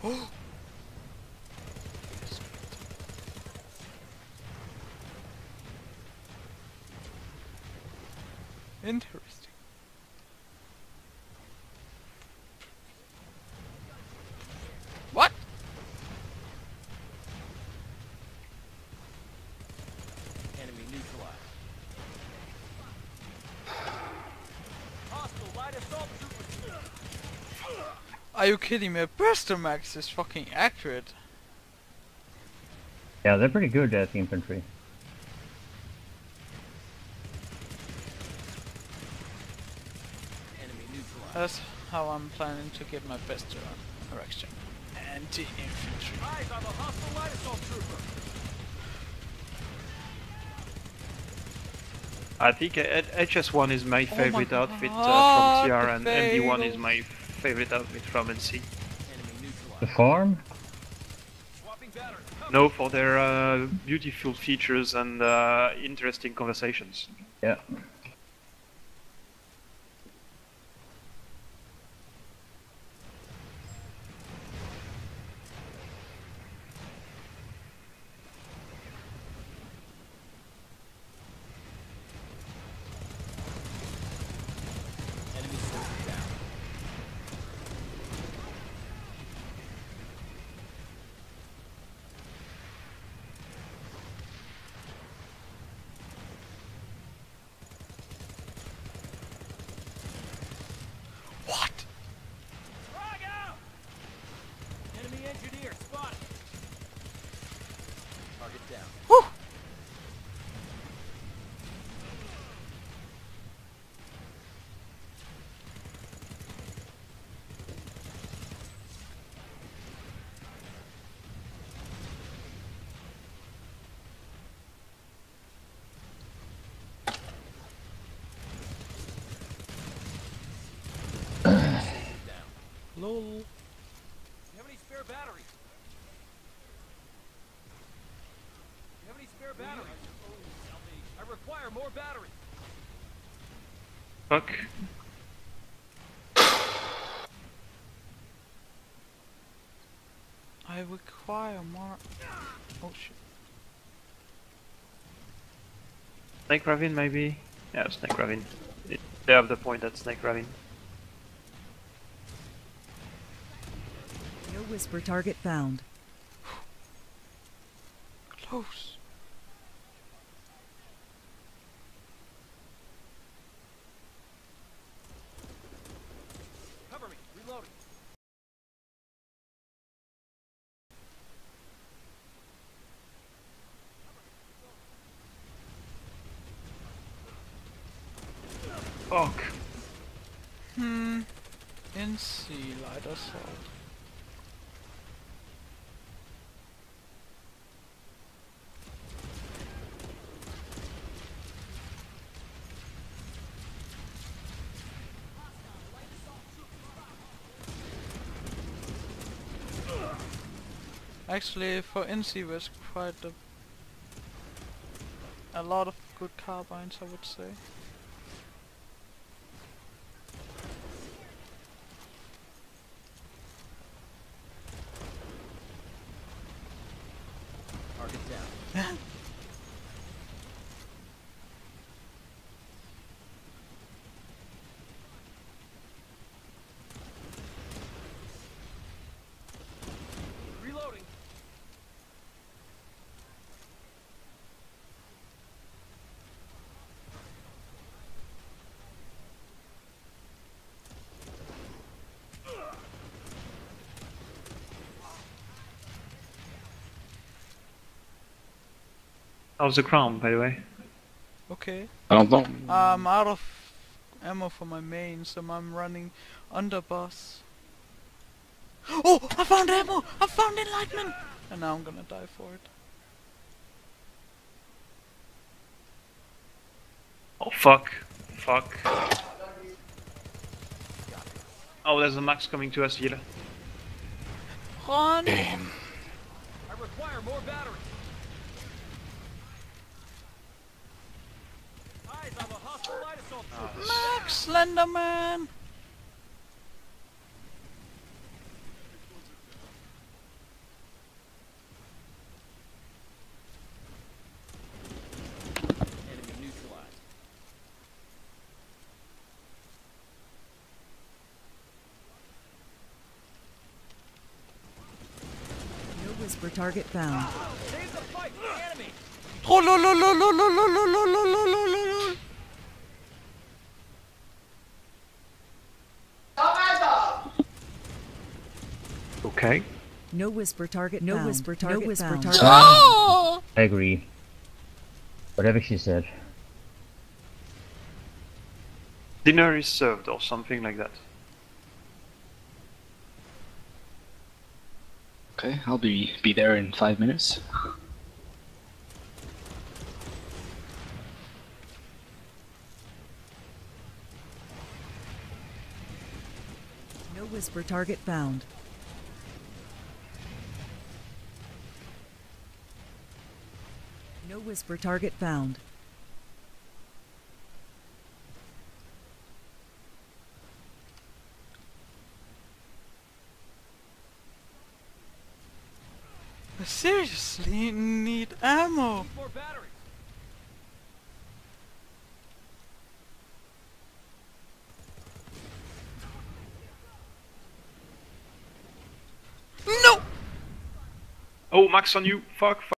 Interesting. What? Enemy neutralized. Hostile light assault troopers. Are you kidding me? Buster Max is fucking accurate. Yeah, they're pretty good at infantry. Enemy neutralized. That's how I'm planning to get my best direction. Anti-infantry. Eyes on the hostile light assault trooper. I think HS1 is my Oh favorite my outfit God, from TR, the and MD1 is bagel. my favorite outfit from NC. Enemy neutralized. The farm? Swapping battery. No, for their beautiful features and interesting conversations. Yeah. Enemy soldier down. What? Frag out! Enemy engineer spotted. Target down. Whew. Down. Lol. You have any spare batteries? You have any spare batteries? I require more batteries. Fuck. I require more. Oh shit. Snake Ravine, maybe? Yeah, Snake Ravine. They have the point at Snake Ravine. No whisper target found. Close. Cover me. Reloading. Fuck. NC light assault. Actually, for NC there's quite a lot of good carbines, I would say. Target down. Reloading. How's the crown, by the way? Okay. I don't know. I'm out of ammo for my main, so I'm running underboss. Oh! I found ammo! I found enlightenment! And now I'm gonna die for it. Oh fuck. Fuck. Oh, there's a max coming to us here. Run! I require more batteries. Eyes on the hostile light assault trooper. Max Slenderman! Whisper target found. Save the fight, the enemy! Oh, lol, lol, lol, lol, lol, lol, lol, lol, lol, lol, lol, lol. Okay. No whisper target. No whisper target. No whisper target. I agree. Whatever she said. Dinner is served or something like that. Okay, I'll be there in 5 minutes. No whisper target found. No whisper target found. I seriously need ammo. More batteries! No! Oh, Max on you! Fuck!